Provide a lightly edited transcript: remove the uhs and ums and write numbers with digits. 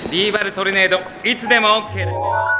ビーバルトルネードいつでも OK だ。